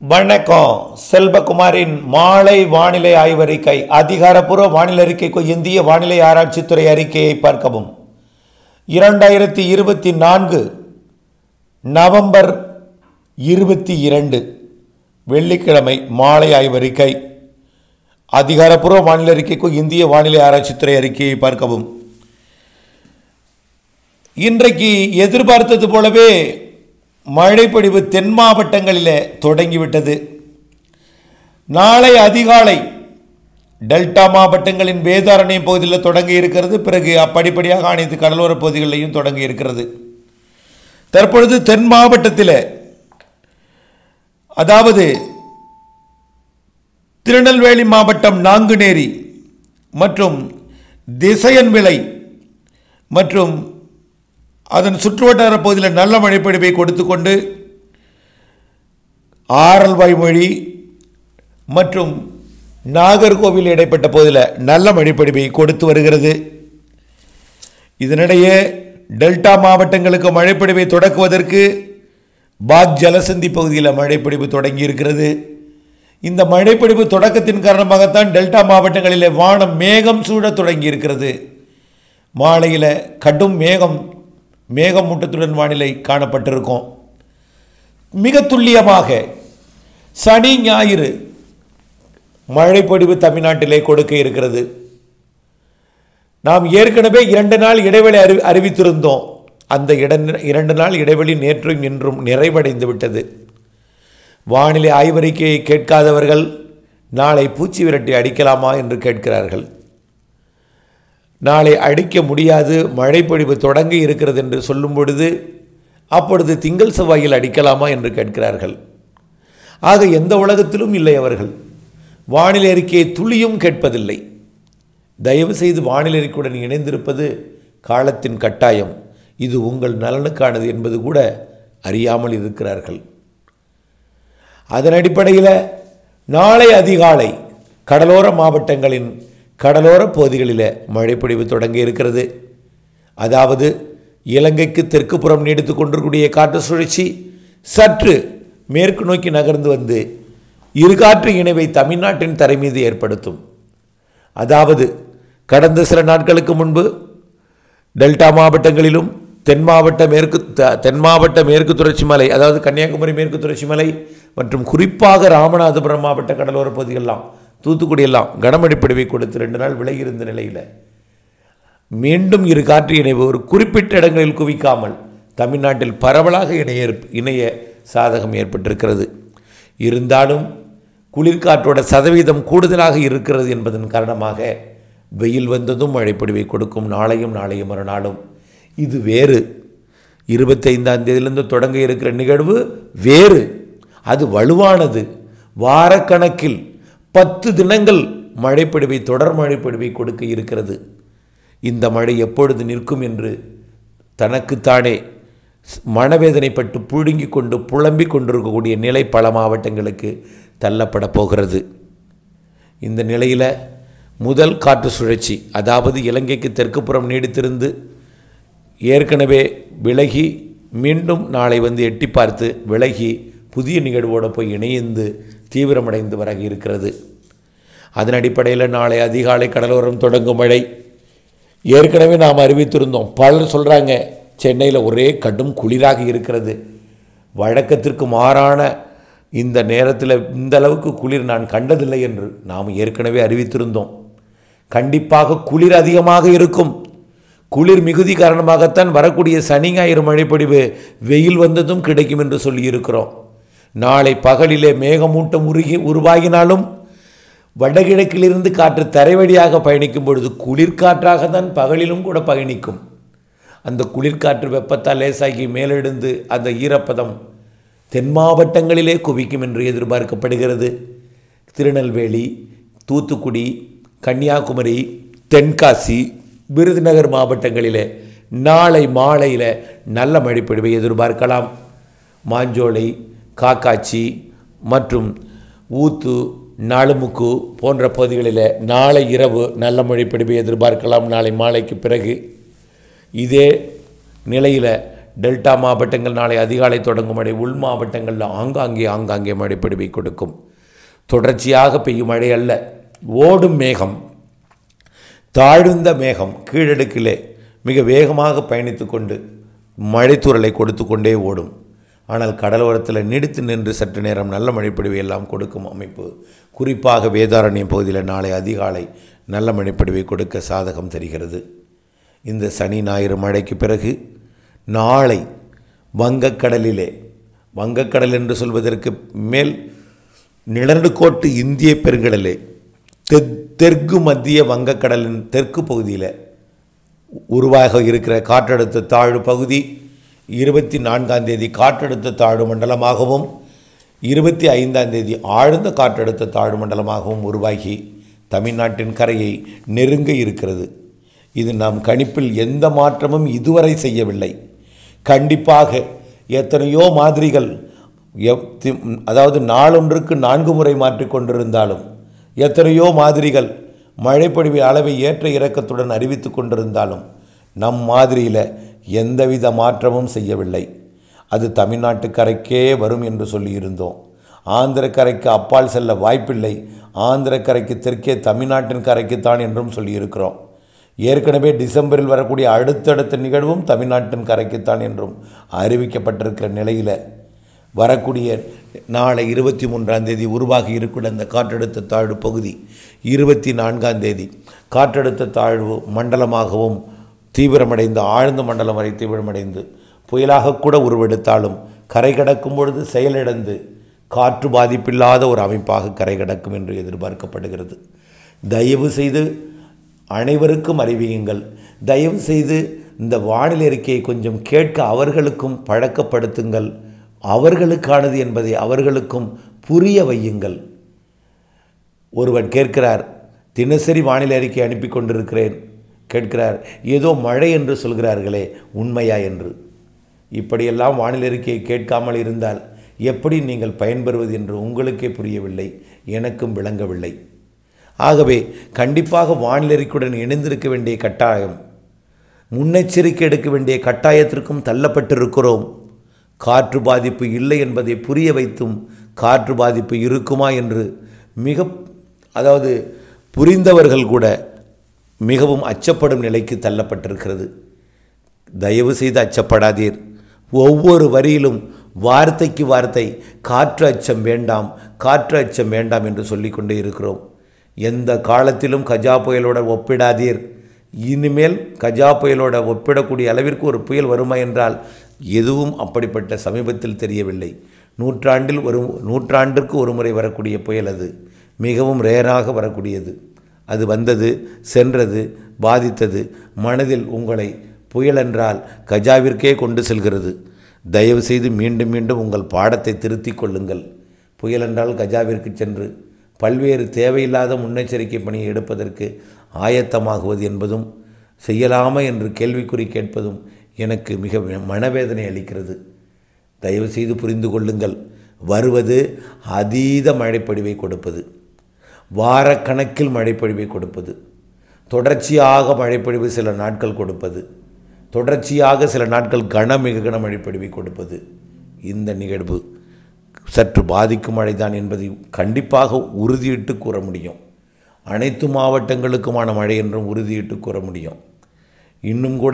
வணக்கம். செல்வகுமாரின் மாலை வானிலை ஆய்வறிக்கை. அதிகாரப்பூர்வ வானிலை அறிக்கைக்கு இந்திய வானிலை ஆராய்ச்சித்துறை அறிக்கையை பார்க்கவும். 2024 நவம்பர் 22 வெள்ளிக்கிழமை மாலை ஆய்வறிக்கை. அதிகாரப்பூர்வ வானிலை அறிக்கைக்கு இந்திய வானிலை ஆராய்ச்சித்துறை அறிக்கையை பார்க்கவும். இன்றைக்கு எதிர்பார்த்தது போலவே மழைப்பொழிவு தென் மாவட்டங்களில் தொடங்கிவிட்டது. நாளை அதிகாலை டெல்டா மாவட்டங்களின் வேதாரண்யம் பகுதியில் தொடங்கி இருக்கிறது. பிறகு படிப்படியாக அனைத்து கடலோர பகுதிகளிலையும் தொடங்கி இருக்கிறது. தற்பொழுது தென் மாவட்டத்தில், அதாவது திருநெல்வேலி மாவட்டம் நாங்குநேரி மற்றும் திசையன்விளை மற்றும் அதன் சுற்றுவட்டார பகுதியில் நல்ல மழைப்பொழிவை கொடுத்து கொண்டு ஆரல்வாய்மொழி மற்றும் நாகர்கோவில் இடைப்பட்ட பகுதியில் நல்ல மழைப்பொழிவை கொடுத்து வருகிறது. இதனிடையே டெல்டா மாவட்டங்களுக்கு மழைப்பொழிவை தொடக்குவதற்கு பாக் ஜலசந்தி பகுதியில் மழைப்பொழிவு தொடங்கி இருக்கிறது. இந்த மழைப்பொழிவு தொடக்கத்தின் காரணமாகத்தான் டெல்டா மாவட்டங்களில் வானம் மேகம் சூழ தொடங்கி இருக்கிறது. மாலையில் கடும் மேகமூட்டத்துடன் வானிலை காணப்பட்டிருக்கும். மிக துல்லியமாக சனி ஞாயிறு மழைப்பொழிவு தமிழ்நாட்டிலே கொடுக்க இருக்கிறது. நாம் ஏற்கனவே 2 நாள் இடைவெளி அறிவித்திருந்தோம். அந்த 2 நாள் இடைவெளி நேற்றும் இன்றும் நிறைவடைந்து விட்டது. வானிலை ஆய்வறிக்கையை கேட்காதவர்கள் நாளை பூச்சி விரட்டி அடிக்கலாமா என்று கேட்கிறார்கள். நாளை அடிக்க முடியாது, மழைப்பொழிவு தொடங்கி இருக்கிறது என்று சொல்லும் பொழுது அப்பொழுது திங்கள் செவ்வாயில் அடிக்கலாமா என்று கேட்கிறார்கள். ஆக எந்த உலகத்திலும் இல்லை அவர்கள். வானிலை அறிக்கையை துளியும் கேட்பதில்லை. தயவு செய்து வானிலை அறிக்கையுடன் இணைந்திருப்பது காலத்தின் கட்டாயம். இது உங்கள் நலனுக்கானது என்பது கூட அறியாமல் இருக்கிறார்கள். அதன் அடிப்படையில் நாளை அதிகாலை கடலோர மாவட்டங்களின் கடலோர பகுதிகளில் மழைப்பொழிவு தொடங்கி இருக்கிறது. அதாவது இலங்கைக்கு தெற்கு புறம் நீடித்து கொண்டிருக்கூடிய காற்று சுழற்சி சற்று மேற்கு நோக்கி நகர்ந்து வந்து இருகாற்று இணைவை தமிழ்நாட்டின் தரை மீது ஏற்படுத்தும். அதாவது கடந்த சில நாட்களுக்கு முன்பு டெல்டா மாவட்டங்களிலும் தென் மாவட்ட மேற்கு தொடர்ச்சி மலை, அதாவது கன்னியாகுமரி மேற்கு தொடர்ச்சி மலை மற்றும் குறிப்பாக ராமநாதபுரம் மாவட்ட கடலோர பகுதிகளெல்லாம், தூத்துக்குடி எல்லாம் கனமழைப்பொழிவை கொடுத்து 2 நாள் விலகி இருந்த நிலையில் மீண்டும் இரு காற்று இணைவு ஒரு குறிப்பிட்ட இடங்களில் குவிக்காமல் தமிழ்நாட்டில் பரவலாக இணைய சாதகம் ஏற்பட்டிருக்கிறது. இருந்தாலும் குளிர்காற்றோட சதவீதம் கூடுதலாக இருக்கிறது என்பதன் காரணமாக வெயில் வந்ததும் மழைப்பொழிவை கொடுக்கும். நாளையும் மறுநாளும் இது வேறு. 25ஆம் தேதியிலிருந்து தொடங்க இருக்கிற நிகழ்வு வேறு. அது வலுவானது. வாரக்கணக்கில் 10 தினங்கள் மழைப்பொழிவை தொடர் மழைப்பொழிவை கொடுக்க இருக்கிறது. இந்த மழை எப்பொழுது நிற்கும் என்று தனக்குத்தானே மனவேதனைப்பட்டு புழுங்கி கொண்டு புலம்பிக் கொண்டிருக்கக்கூடிய நிலை பல மாவட்டங்களுக்கு தள்ளப்பட போகிறது. இந்த நிலையில் முதல் காற்று சுழற்சி, அதாவது இலங்கைக்கு தெற்கு புறம் நீடித்திருந்து ஏற்கனவே விலகி மீண்டும் நாளை வந்து எட்டி பார்த்து விலகி புதிய நிகழ்வோடு போய் இணைந்து தீவிரமடைந்து வர இருக்கிறது. அதன் அடிப்படையில் நாளை அதிகாலை கடலோரம் தொடங்கும் மழை ஏற்கனவே நாம் அறிவித்திருந்தோம். பலர் சொல்கிறாங்க சென்னையில் ஒரே கடும் குளிராக இருக்கிறது. வழக்கத்திற்கு மாறான இந்த நேரத்தில் இந்த அளவுக்கு குளிர் நான் கண்டதில்லை என்று நாம் ஏற்கனவே அறிவித்திருந்தோம். கண்டிப்பாக குளிர் அதிகமாக இருக்கும். குளிர் மிகுதி காரணமாகத்தான் வரக்கூடிய சனி ஞாயிறு மழைப்பொழிவு வெயில் வந்ததும் கிடைக்கும் என்று சொல்லியிருக்கிறோம். நாளை பகலிலே மேகமூட்டம் உருவாகினாலும் வடகிழக்கிலிருந்து காற்று தரைவழியாக பயணிக்கும் பொழுது குளிர்காற்றாக தான் பகலிலும் கூட பயணிக்கும். அந்த குளிர்காற்று வெப்பத்தால் லேசாகி மேலெழுந்து அந்த ஈரப்பதம் தென் மாவட்டங்களிலே குவிக்கும் என்று எதிர்பார்க்கப்படுகிறது. திருநெல்வேலி, தூத்துக்குடி, கன்னியாகுமரி, தென்காசி, விருதுநகர் மாவட்டங்களிலே நாளை மாலையில் நல்ல மழைப்பொழிவை எதிர்பார்க்கலாம். மாஞ்சோலை, காக்காட்சி மற்றும் ஊத்து, நாலுமுக்கு போன்ற பகுதிகளில் நாளை இரவு நல்ல மழைப்பொழிவை எதிர்பார்க்கலாம். நாளை மாலைக்கு பிறகு இதே நிலையில் டெல்டா மாவட்டங்கள் நாளை அதிகாலை தொடங்கும் மழை உள் மாவட்டங்களில் ஆங்காங்கே மழைப்பொழிவை கொடுக்கும். தொடர்ச்சியாக பெய்யும் மழை அல்ல, ஓடும் மேகம், தாழ்ந்த மேகம் கீழடுக்கிலே மிக வேகமாக பயணித்து கொண்டு மழைத்தூறலை கொடுத்து கொண்டே ஓடும். ஆனால் கடலோரத்தில் நீடித்து நின்று சற்று நேரம் நல்ல மழைப்பொழிவை எல்லாம் கொடுக்கும் அமைப்பு. குறிப்பாக வேதாரண்யம் பகுதியில் நாளை அதிகாலை நல்ல மழைப்பொழிவை கொடுக்க சாதகம் தெரிகிறது. இந்த சனி ஞாயிறு மழைக்கு பிறகு நாளை வங்கக்கடல் என்று சொல்வதற்கு மேல் நிலநடுக்கோட்டு இந்திய பெருங்கடலே தெற்கு மத்திய வங்கக்கடலின் தெற்கு பகுதியில் உருவாக இருக்கிற காற்றழுத்த தாழ்வு பகுதி 24ஆம் தேதி காற்றழுத்த தாழ்வு மண்டலமாகவும் 25ஆம் தேதி ஆழ்ந்த காற்றழுத்த தாழ்வு மண்டலமாகவும் உருவாகி தமிழ்நாட்டின் கரையை நெருங்க இருக்கிறது. இது நாம் கணிப்பில் எந்த மாற்றமும் இதுவரை செய்யவில்லை. கண்டிப்பாக எத்தனையோ மாதிரிகள் அதாவது நாளொன்றுக்கு 4 முறை மாற்றிக்கொண்டிருந்தாலும், எத்தனையோ மாதிரிகள் மழைப்பொழிவு அளவை ஏற்ற இறக்கத்துடன் அறிவித்து கொண்டிருந்தாலும் நம் மாதிரியில் எந்தவித மாற்றமும் செய்யவில்லை. அது தமிழ்நாட்டு கரைக்கே வரும் என்று சொல்லியிருந்தோம். ஆந்திர கரைக்கு அப்பால் செல்ல வாய்ப்பில்லை, ஆந்திர கரைக்கு தெற்கே தமிழ்நாட்டின் கரைக்குத்தான் என்றும் சொல்லியிருக்கிறோம். ஏற்கனவே டிசம்பரில் வரக்கூடிய அடுத்தடுத்த நிகழ்வும் தமிழ்நாட்டின் கரைக்குத்தான் என்றும் அறிவிக்கப்பட்டிருக்கிற நிலையில் வரக்கூடிய நாளை 23ஆம் தேதி உருவாகி இருக்கிற அந்த காற்றழுத்த தாழ்வு பகுதி 24ஆம் தேதி காற்றழுத்த தாழ்வு மண்டலமாகவும் தீவிரமடைந்து ஆழ்ந்த மண்டலம் வரை தீவிரமடைந்து புயலாக கூட உருவெடுத்தாலும் கரை கடக்கும் பொழுது செயலிழந்து காற்று பாதிப்பில்லாத ஒரு அமைப்பாக கரை கடக்கும் என்று எதிர்பார்க்கப்படுகிறது. தயவு செய்து அனைவருக்கும் அறிவியுங்கள். தயவு செய்து இந்த வானிலை அறிக்கையை கொஞ்சம் கேட்க அவர்களுக்கும் பழக்கப்படுத்துங்கள். அவர்களுக்கானது என்பதை அவர்களுக்கும் புரிய வையுங்கள். ஒருவர் கேட்கிறார், தினசரி வானிலை அறிக்கை அனுப்பி கொண்டிருக்கிறேன். கேட்கிறார், ஏதோ மழை என்று சொல்கிறார்களே, உண்மையா என்று. இப்படியெல்லாம் வானிலை அறிக்கையை கேட்காமல் இருந்தால் எப்படி நீங்கள் பயன்பெறுவது என்று உங்களுக்கே புரியவில்லை, எனக்கும் விளங்கவில்லை. ஆகவே கண்டிப்பாக வானிலை அறிக்கையுடன் இணைந்திருக்க வேண்டிய கட்டாயம், முன்னெச்சரிக்கை எடுக்க வேண்டிய கட்டாயத்திற்கும் தள்ளப்பட்டிருக்கிறோம். காற்று பாதிப்பு இல்லை என்பதை புரிய வைத்தும் காற்று பாதிப்பு இருக்குமா என்று புரிந்தவர்கள் கூட மிகவும் அச்சப்படும் நிலைக்கு தள்ளப்பட்டிருக்கிறது. தயவு செய்து அச்சப்படாதீர். ஒவ்வொரு வரியிலும் வார்த்தைக்கு வார்த்தை காற்று அச்சம் வேண்டாம், காற்று அச்சம் வேண்டாம் என்று சொல்லிக்கொண்டே இருக்கிறோம். எந்த காலத்திலும் கஜா புயலோட ஒப்பிடாதீர். இனிமேல் கஜா புயலோட ஒப்பிடக்கூடிய அளவிற்கு ஒரு புயல் வருமா என்றால் எதுவும் அப்படிப்பட்ட சமீபத்தில் தெரியவில்லை. நூற்றாண்டிற்கு ஒரு முறை வரக்கூடிய புயல் அது. மிகவும் ரேராக வரக்கூடியது. அது வந்தது, சென்றது, பாதித்தது. மனதில் உங்களை புயல் என்றால் கஜாவிற்கே கொண்டு செல்கிறது. தயவு செய்து மீண்டும் மீண்டும் உங்கள் பாடத்தை திருத்திக் கொள்ளுங்கள். புயல் என்றால் கஜாவிற்கு சென்று பல்வேறு தேவையில்லாத முன்னெச்சரிக்கை பணியை எடுப்பதற்கு ஆயத்தமாகுவது என்பதும் செய்யலாமா என்று கேள்விக்குறி கேட்பதும் எனக்கு மிக மனவேதனை அளிக்கிறது. தயவு செய்து புரிந்து கொள்ளுங்கள். வருவது அதீத மழைப்பொழிவை கொடுப்பது, வாரக்கணக்கில் மழைப்பொழிவை கொடுப்பது, தொடர்ச்சியாக மழைப்பொழிவு சில நாட்கள் கொடுப்பது, தொடர்ச்சியாக சில நாட்கள் மிக கன மழைப்பொழிவை கொடுப்பது. இந்த நிகழ்வு சற்று பாதிக்கும் மழைதான் என்பதை கண்டிப்பாக உறுதியிட்டு கூற முடியும். அனைத்து மாவட்டங்களுக்குமான மழை என்றும் உறுதியிட்டு கூற முடியும். இன்னும் கூட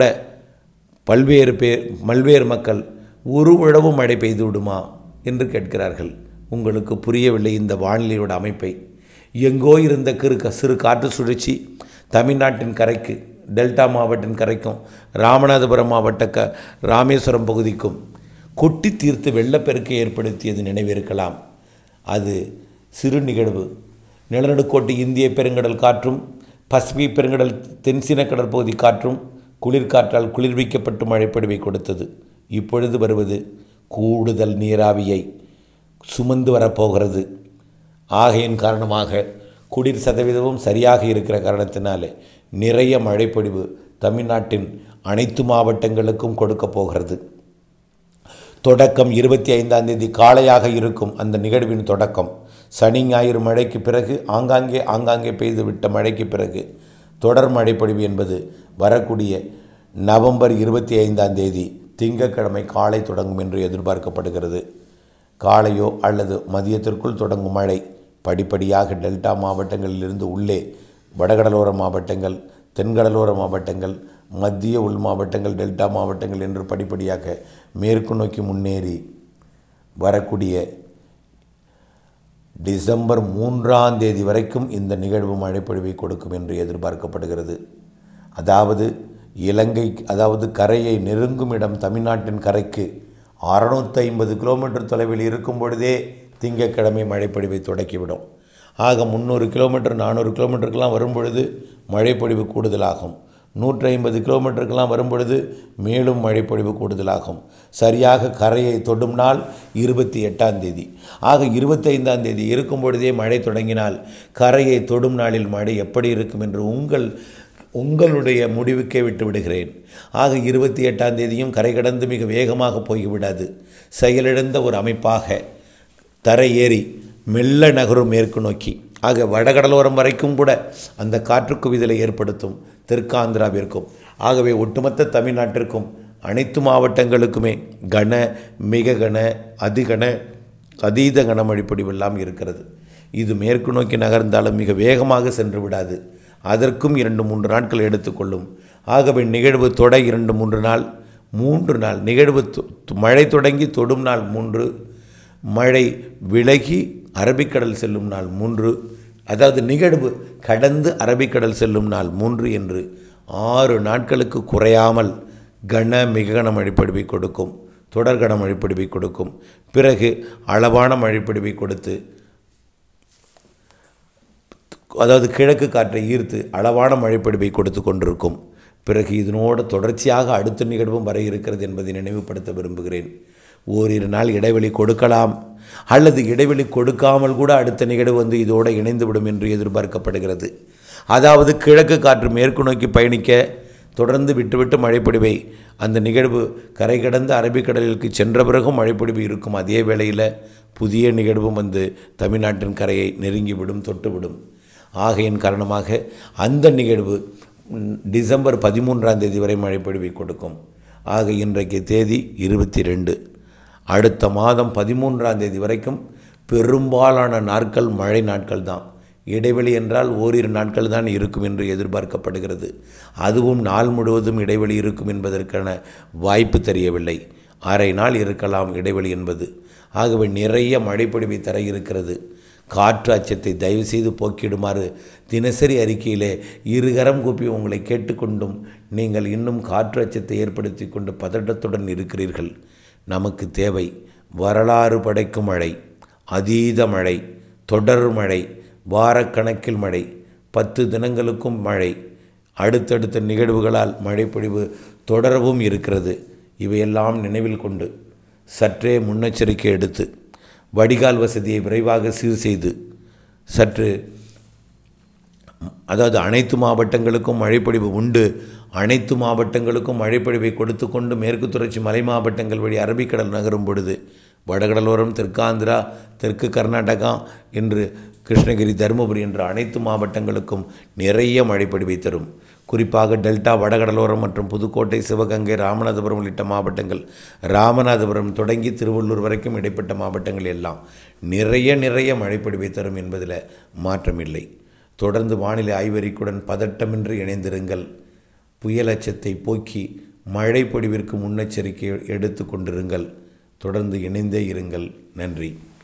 பல்வேறு மக்கள் ஒரு உழவு மழை பெய்து விடுமா என்று கேட்கிறார்கள். உங்களுக்கு புரியவில்லை இந்த வானிலையோட அமைப்பை. எங்கோ இருந்த சிறு காற்று சுழற்சி தமிழ்நாட்டின் கரைக்கு, டெல்டா மாவட்டின் கரைக்கும், ராமநாதபுரம் மாவட்ட ராமேஸ்வரம் பகுதிக்கும் கொட்டி தீர்த்து வெள்ளப்பெருக்கை ஏற்படுத்தியது நினைவிருக்கலாம். அது சிறு நிகழ்வு. நிலநடுக்கோட்டு இந்திய பெருங்கடல் காற்றும் பசிபிக் பெருங்கடல் தென்சீன கடற்பகுதி காற்றும் குளிர்காற்றால் குளிர்விக்கப்பட்டு மழைப்பொழிவை கொடுத்தது. இப்பொழுது வருவது கூடுதல் நீராவியை சுமந்து வரப்போகிறது. ஆகையின் காரணமாக குளிர் சதவீதமும் சரியாக இருக்கிற காரணத்தினாலே நிறைய மழைப்பொழிவு தமிழ்நாட்டின் அனைத்து மாவட்டங்களுக்கும் கொடுக்கப் போகிறது. தொடக்கம் 25ஆம் தேதி காலையாக இருக்கும். அந்த நிகழ்வின் தொடக்கம் சனி ஞாயிறு மழைக்கு பிறகு ஆங்காங்கே பெய்துவிட்ட மழைக்கு பிறகு தொடர் மழைப்பொழிவு என்பது வரக்கூடிய நவம்பர் 25ஆம் தேதி திங்கட்கிழமை காலை தொடங்கும் என்று எதிர்பார்க்கப்படுகிறது. காலையோ அல்லது மதியத்திற்குள் தொடங்கும் மழை படிப்படியாக டெல்டா மாவட்டங்களிலிருந்து உள்ளே வடகடலோர மாவட்டங்கள், தென்கடலோர மாவட்டங்கள், மத்திய உள் மாவட்டங்கள், டெல்டா மாவட்டங்கள் என்று படிப்படியாக மேற்கு நோக்கி முன்னேறி வரக்கூடிய டிசம்பர் 3ஆம் தேதி வரைக்கும் இந்த நிகழ்வு மழைப்பொழிவை கொடுக்கும் என்று எதிர்பார்க்கப்படுகிறது. அதாவது கரையை நெருங்கும் இடம் தமிழ்நாட்டின் கரைக்கு 650 கிலோமீட்டர் தொலைவில் இருக்கும் பொழுதே திங்கட்கிழமை மழைப்பொழிவை தொடக்கிவிடும். ஆக 300 கிலோமீட்டர் 400 கிலோமீட்டருக்கெல்லாம் வரும்பொழுது மழைப்பொழிவு கூடுதலாகும். 150 கிலோமீட்டருக்கெல்லாம் வரும்பொழுது மேலும் மழைப்பொழிவு கூடுதலாகும். சரியாக கரையை தொடும் நாள் 28ஆம் தேதி. ஆக 25ஆம் தேதி இருக்கும் பொழுதே மழை தொடங்கினால் கரையை தொடும் நாளில் மழை எப்படி இருக்கும் என்று உங்களுடைய முடிவுக்கே விட்டு விடுகிறேன். ஆக 28ஆம் தேதியும் கரை கடந்து மிக வேகமாக போய்விடாது. செயலிழந்த ஒரு அமைப்பாக தரை ஏறி மெல்ல நகரும் மேற்கு நோக்கி. ஆக வடகடலோரம் வரைக்கும் கூட அந்த காற்று குவிதலை ஏற்படுத்தும் தெற்காந்திராவிற்கும். ஆகவே ஒட்டுமொத்த தமிழ்நாட்டிற்கும் அனைத்து மாவட்டங்களுக்குமே மிக கன, அதிகன, அதீத கனமழை பொழிவெல்லாம் இருக்கிறது. இது மேற்கு நோக்கி நகர்ந்தாலும் மிக வேகமாக சென்று விடாது. அதற்கும் 2-3 நாட்கள் எடுத்துக்கொள்ளும். ஆகவே நிகழ்வு தொட 2-3 நாள், 3 நாள் நிகழ்வு மழை தொடங்கி தொடும் நாள் 3, மழை விலகி அரபிக்கடல் செல்லும் நாள் 3, அதாவது நிகழ்வு கடந்து அரபிக்கடல் செல்லும் நாள் 3 என்று 6 நாட்களுக்கு குறையாமல் மிக கனமழை பொழிவை கொடுக்கும். தொடர் கனமழை பொழிவை கொடுக்கும். பிறகு அளவான மழை பொழிவை கொடுத்து, அதாவது கிழக்கு காற்றை ஈர்த்து அளவான மழைப்பொழிவை கொடுத்து கொண்டிருக்கும். பிறகு இதனோடு தொடர்ச்சியாக அடுத்த நிகழ்வும் வர இருக்கிறது என்பதை நினைவுபடுத்த விரும்புகிறேன். ஓரிரு நாள் இடைவெளி கொடுக்கலாம், அல்லது இடைவெளி கொடுக்காமல் கூட அடுத்த நிகழ்வு இதோடு இணைந்துவிடும் என்று எதிர்பார்க்கப்படுகிறது. அதாவது கிழக்கு காற்று மேற்கு நோக்கி பயணிக்க தொடர்ந்து விட்டுவிட்டு மழைப்பொழிவை அந்த நிகழ்வு கரை கடந்து அரபிக்கடலுக்கு சென்ற பிறகும் மழைப்பொழிவு இருக்கும். அதே வேளையில் புதிய நிகழ்வும் தமிழ்நாட்டின் கரையை நெருங்கிவிடும், தொட்டுவிடும். ஆகையின் காரணமாக அந்த நிகழ்வு டிசம்பர் 13ஆம் தேதி வரை மழைப்பொழிவை கொடுக்கும். ஆக இன்றைக்கு தேதி 22. அடுத்த மாதம் 13ஆம் தேதி வரைக்கும் பெரும்பாலான நாட்கள் மழை நாட்கள் தான். இடைவெளி என்றால் ஓரிரு நாட்கள் தான் இருக்கும் என்று எதிர்பார்க்கப்படுகிறது. அதுவும் நாள் முழுவதும் இடைவெளி இருக்கும் என்பதற்கான வாய்ப்பு தெரியவில்லை. அரை நாள் இருக்கலாம் இடைவெளி என்பது. ஆகவே நிறைய மழைப்பொழிவை தர இருக்கிறது. காற்று அச்சத்தை தயவுசெய்து போக்கிடுமாறு தினசரி அறிக்கையிலே இருகரம் கூப்பி உங்களை கேட்டுக்கொண்டும், நீங்கள் இன்னும் காற்று அச்சத்தை ஏற்படுத்தி கொண்டு பதட்டத்துடன் இருக்கிறீர்கள். நமக்கு தேவை வரலாறு படைக்கும் மழை, அதீத மழை, தொடர் மழை, வாரக்கணக்கில் மழை, 10 தினங்களுக்கும் மழை, அடுத்தடுத்த நிகழ்வுகளால் மழைப்பொழிவு தொடரவும் இருக்கிறது. இவையெல்லாம் நினைவில் கொண்டு சற்றே முன்னெச்சரிக்கை எடுத்து வடிகால் வசதியை விரைவாக சீர் செய்து அதாவது அனைத்து மாவட்டங்களுக்கும் மழைப்பொழிவு உண்டு. அனைத்து மாவட்டங்களுக்கும் மழைப்பொழிவை கொடுத்து கொண்டு மேற்கு தொடர்ச்சி மலை மாவட்டங்கள் வழி அரபிக்கடல் நகரும் பொழுது வடகடலோரம், தெற்காந்திரா, தெற்கு கர்நாடகா என்று கிருஷ்ணகிரி, தருமபுரி என்ற அனைத்து மாவட்டங்களுக்கும் நிறைய மழைப்பொழிவை தரும். குறிப்பாக டெல்டா, வடகடலோரம் மற்றும் புதுக்கோட்டை, சிவகங்கை, ராமநாதபுரம் உள்ளிட்ட மாவட்டங்கள், ராமநாதபுரம் தொடங்கி திருவள்ளூர் வரைக்கும் இடைப்பட்ட மாவட்டங்கள் எல்லாம் நிறைய மழைப்பொழிவை தரும் என்பதில் மாற்றமில்லை. தொடர்ந்து வானிலை ஆய்வறிக்கையுடன் பதட்டமின்றி இணைந்திருங்கள். புயல் அச்சத்தை போக்கி மழைப்பொழிவிற்கு முன்னெச்சரிக்கை எடுத்து கொண்டிருங்கள். தொடர்ந்து இணைந்தே இருங்கள். நன்றி.